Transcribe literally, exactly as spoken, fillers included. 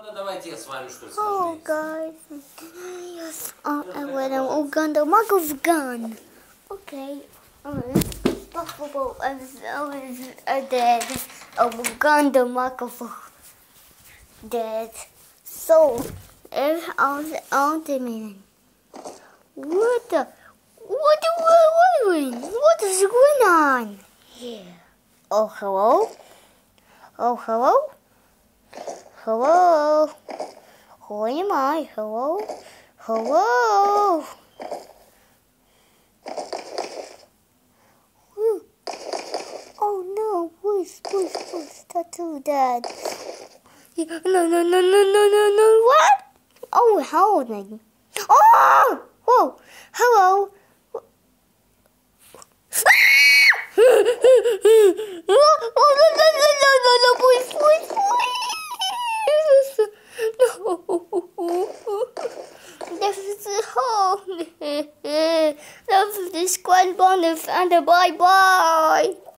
Давайте я с вами что-то Oh, скажу. guys. Yes. Oh, I went to Uganda. Michael's gone. Okay. Alright. Buffalo. I was, I was uh, dead. Oh, Uganda. Michael dead. So, if I was on the meeting. What the? What are we doing? What is going on here? Oh, hello? Oh, hello? Hello? Who am I? Hello? Hello? Ooh. Oh no, push, push, push. Don't do that. No, no, no, no, no, no, no. What? Oh, hold me. Oh! Whoa! Hello? No, no, no, no, no, no, no, please, please, please. No. This is the home. Love the squad bonus and bye bye.